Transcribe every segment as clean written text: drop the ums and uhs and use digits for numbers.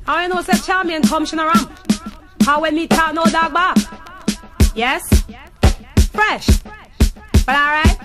How I know say champion come she no ramp? How when me talk no dog back? Yes? Fresh. But alright.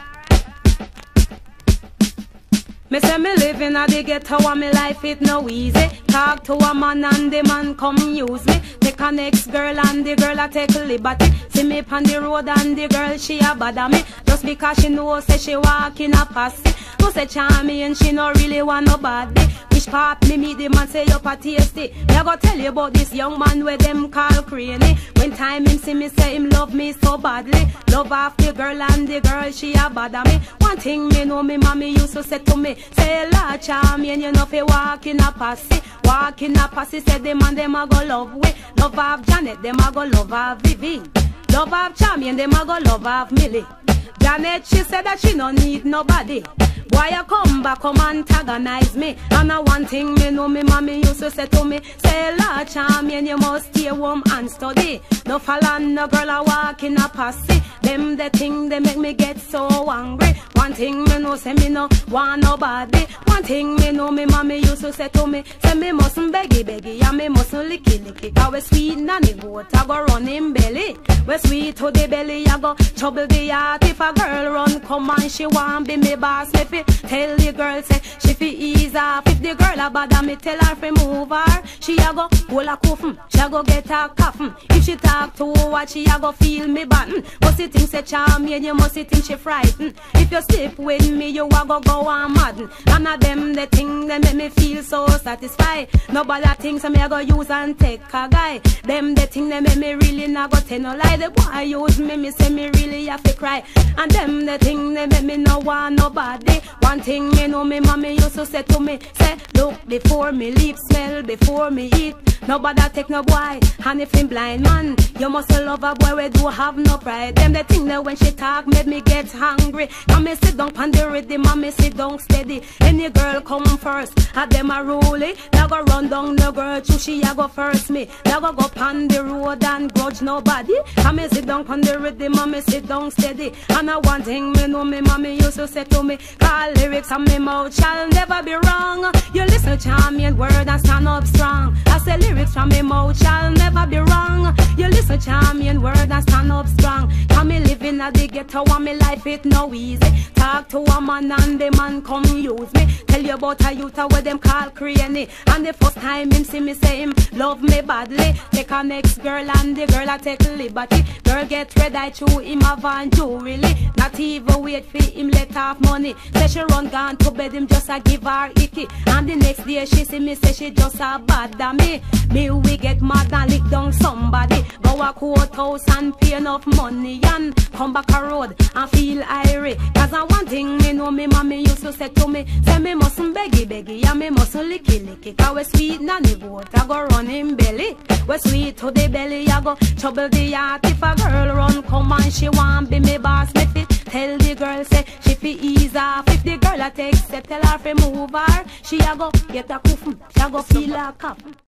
Me say me living at the ghetto and me life it no easy. Talk to a man and the man come use me. Take a next girl and the girl a take liberty. See me on the road and the girl she a bother me. Just because she know say she walk in a posse. No say charming and she no really want nobody. Which part me meet the man say up a tasty. Me a go tell you about this young man where them call Craney. When time him see me say him love me so badly. Love half the girl and the girl she a bother me. One thing me know me mommy used to say to me. Say Lord champion you know fi walk in a posse. Walk in a posse say the man them a go love we. Love half Janet them a go love half Vivi. Love half champion them a go love half Millie. Janet she said that she no need nobody. Why you come back, come antagonize me? And one thing me know me mommy used to say to me. Say Lord champion you must stay home and study. No follow no girl a walk in a posse. Them the thing they make me get so angry. One thing me know say me no want nobody. One thing me know me mommy used to say to me. Say me mustn't beggy and me mustn't licky. Cause we sweet nanny goat I go run in belly. We sweet to the belly I go trouble the heart. If a girl run come and she want be me boss me fi tell the girl say she fi ease off. If the girl a bother me tell her fi move her. She a go hold a coffin, she a go get a coffin. If she talk to her she a go feel me button. Must you think say charmian you must you think she frightened. If you sleep with me you a go on madden. None of them the thing they make me feel so satisfied. Nobody thinks me a go use and take a guy. Them the thing they make me really not go tell no lie. The boy use me say me really have to cry. And them the thing they make me no want nobody. One thing me know me mommy used to say to me. Say look before me leave, smell before me eat. Nobody take no boy, and if him blind man, you must love a boy where do have no pride. Them the thing that when she talk made me get hungry. Come me sit down on the rhythm, and me sit down steady. Any girl come first, and them a rule it. Now go run down the girl, to she a go first me. Now go on the road and grudge nobody. Come me sit down on the rhythm, and me sit down steady. And one thing me know me mommy used to say to me. Call lyrics on me mouth shall never be wrong. You listen charming word and stand up strong. I say lyrics from me mouth shall never be wrong. You listen charming word and stand up strong. Come me living at the ghetto and me life it no easy. Talk to a man and the man come use me. Tell you about a youth where them call Craney. And the first time him see me say him love me badly. Take a next girl and the girl a take liberty. Girl get red eye chew him have and jewelry. Not even wait for him let off money. Say she run gone to bed him just a give her icky. And the next day she see me say she just a bother me. Me we get mad and lick down somebody. Go a courthouse and pay enough money and come back a road and feel irie. Cause one thing me know me mommy used to say to me. Say me mustn't beggy and me mustn't licky. Cause we sweet nanny goat I go run in belly. We sweet to the belly I go trouble the heart. If a girl run come and she want be me boss me fit. Tell the girl say she fi ease off. If the girl a take step tell her fi move her. She a go get a coffin, she a go feel a coffin.